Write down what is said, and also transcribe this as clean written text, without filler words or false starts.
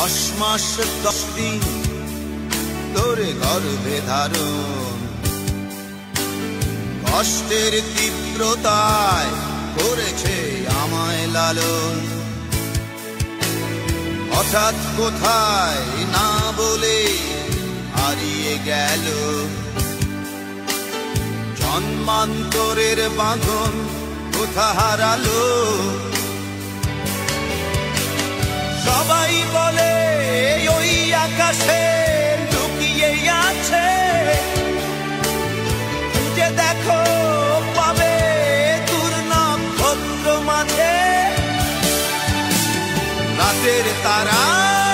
10 মাস 10 দিন তোরে গর্ভে ধারণ, কষ্টের তীব্রতায় করেছে আমায় লালন। হঠাৎ কোথায় না বলে হারিয়ে গেল, জন্মান্তরের বাঁধন কোথা হারালো। সবাই বলে ওই আকাশে লুকিয়ে আছে, খুঁজে দেখো পাবে দূর নক্ষত্র মাঝে। রাতের তারা